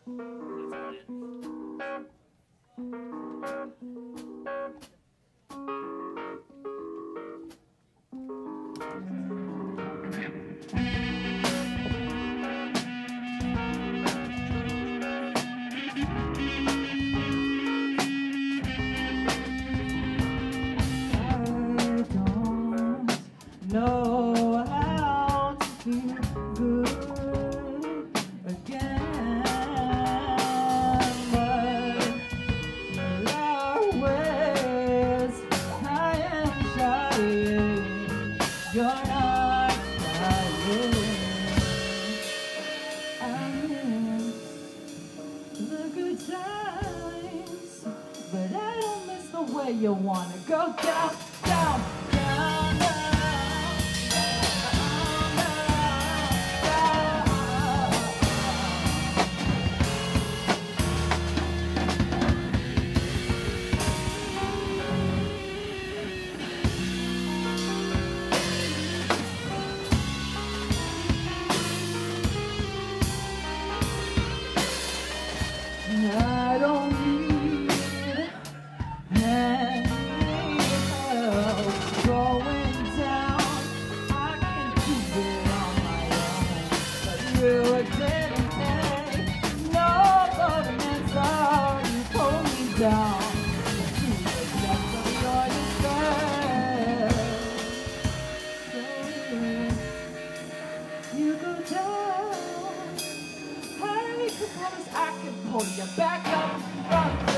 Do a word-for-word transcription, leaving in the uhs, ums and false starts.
Know how to feel good again, but you're always high and trying. You're not trying. I miss the good times, but I don't miss the way you wanna go down, down, down, down. I don't need any help going down. I can do it on my own. But you didn't take no governments are you pull me down. You the depth of your despair. So you go down. I could promise I could pull you back up from